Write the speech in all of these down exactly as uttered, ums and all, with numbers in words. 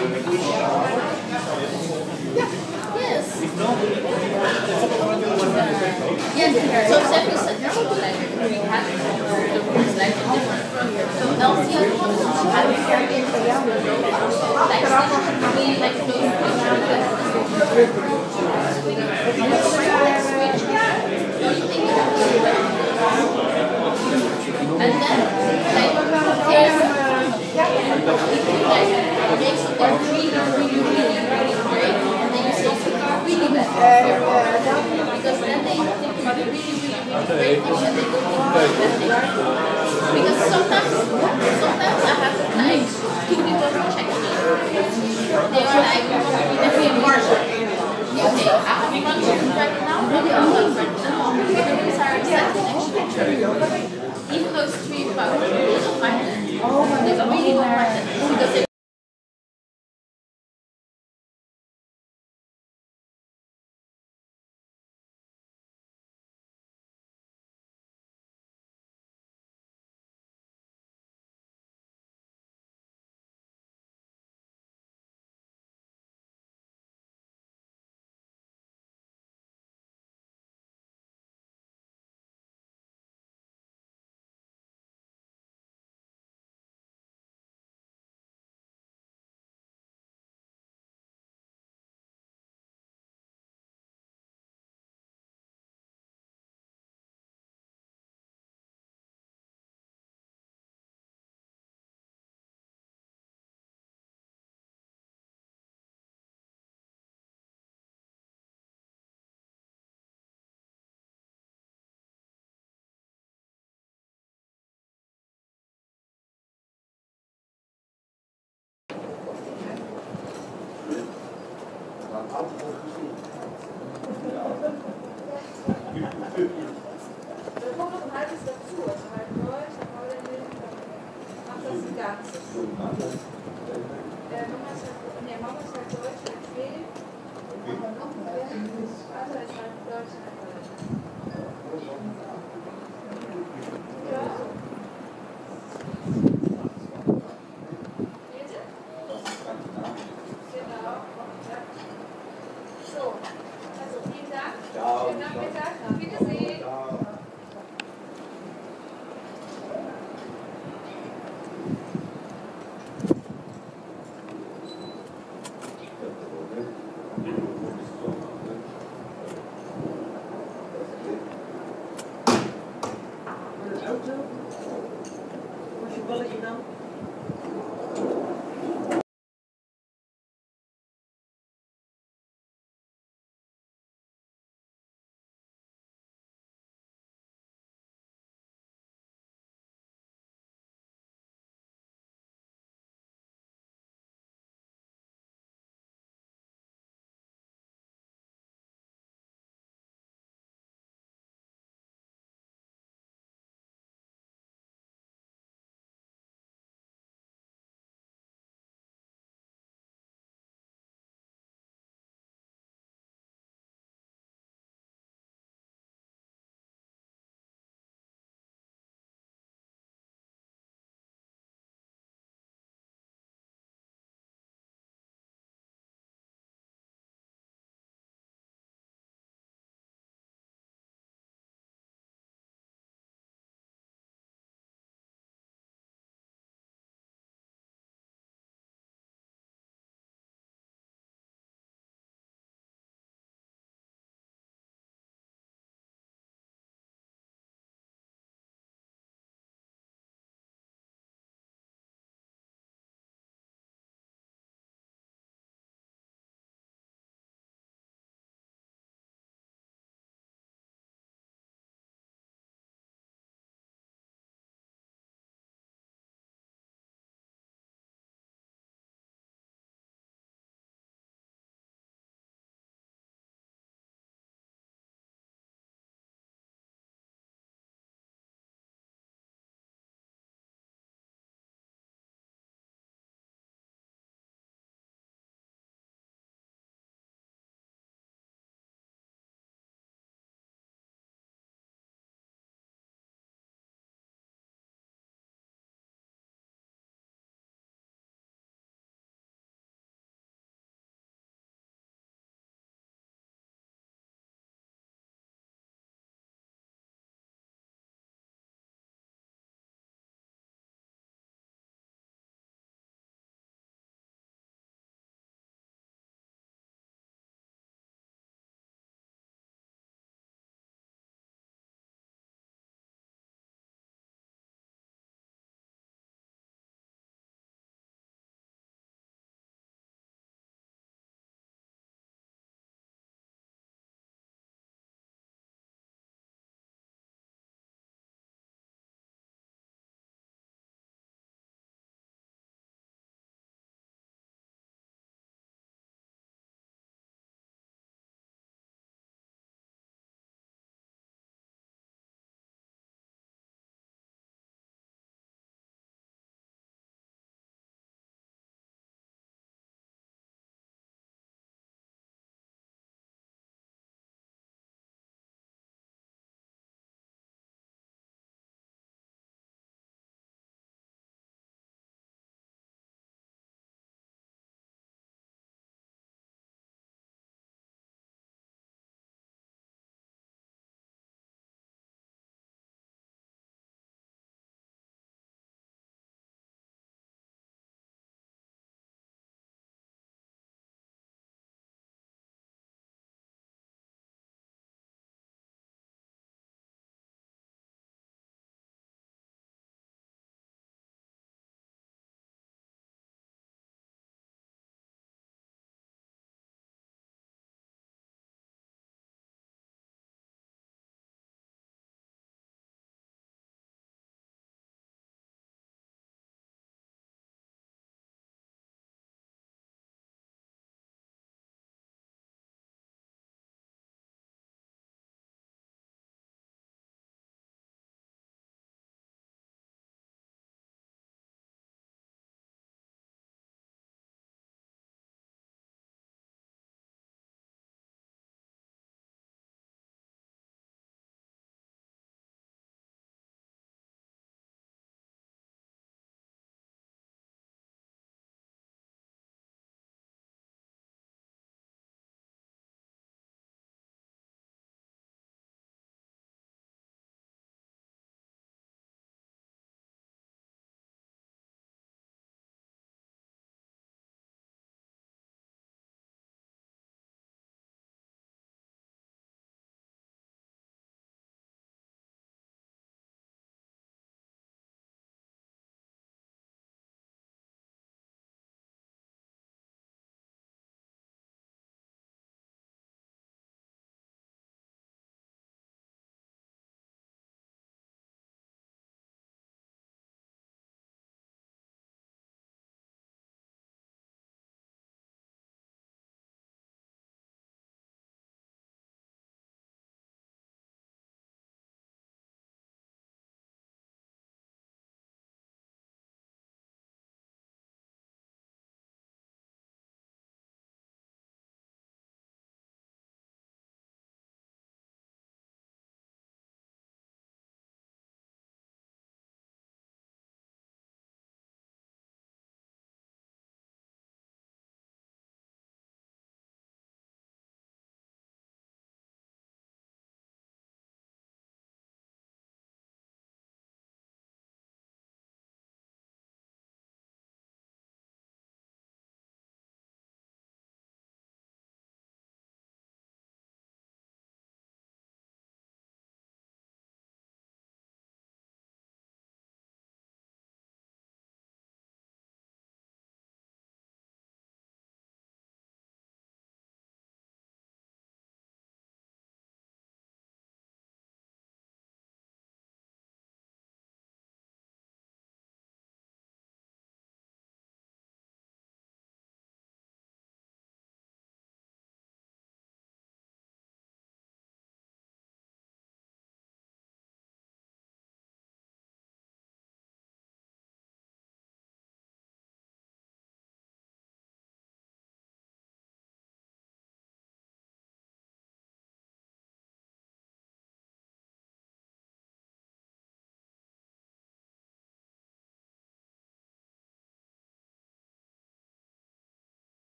Yes. Yes. So seven is like we have the rules like different. So L C M have like we like to and then like there's like makes it really, really, really, really great, and then you say really bad. Because then they think it's really, really, really great thing, and they don't think it's bad thing. Because sometimes, sometimes I have like two people who check me. They are like, if we work, okay, I have a bunch of right now, but the other friends, the rooms are exactly next to each other. Even those three about they don't mind it. They really don't mind it because they Da kommt noch ein halbes dazu, also halb Deutsch, aber dann macht das die ganze. Äh, Mama ist halt, nee, Mama ist halt Deutsch, halt Schwedisch. Also ist halt Deutsch, halt Deutsch. Ja. Bitte? Genau. So, also vielen Dank. Schönen Nachmittag. Auf Wiedersehen.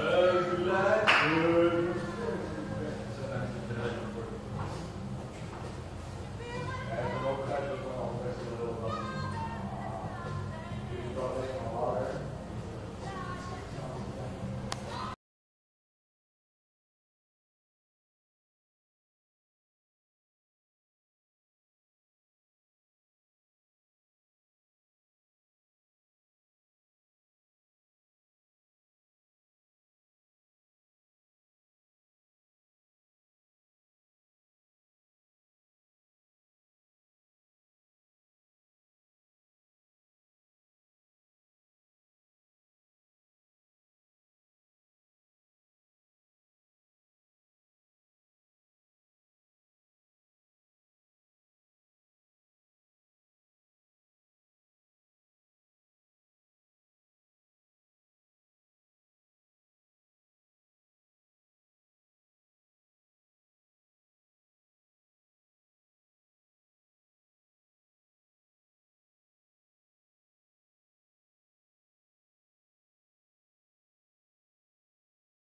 Good.